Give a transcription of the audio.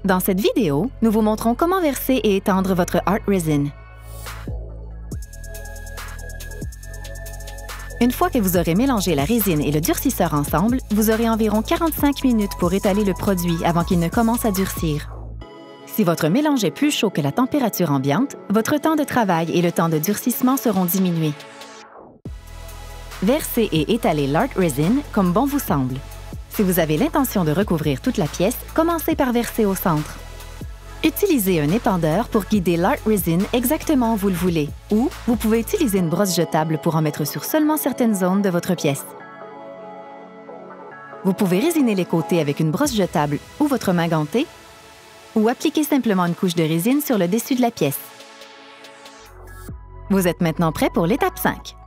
Dans cette vidéo, nous vous montrons comment verser et étendre votre Art Resin. Une fois que vous aurez mélangé la résine et le durcisseur ensemble, vous aurez environ 45 minutes pour étaler le produit avant qu'il ne commence à durcir. Si votre mélange est plus chaud que la température ambiante, votre temps de travail et le temps de durcissement seront diminués. Versez et étalez l'Art Resin comme bon vous semble. Si vous avez l'intention de recouvrir toute la pièce, commencez par verser au centre. Utilisez un épandeur pour guider l'Art Resin exactement où vous le voulez, ou vous pouvez utiliser une brosse jetable pour en mettre sur seulement certaines zones de votre pièce. Vous pouvez résiner les côtés avec une brosse jetable ou votre main gantée, ou appliquer simplement une couche de résine sur le dessus de la pièce. Vous êtes maintenant prêt pour l'étape 5.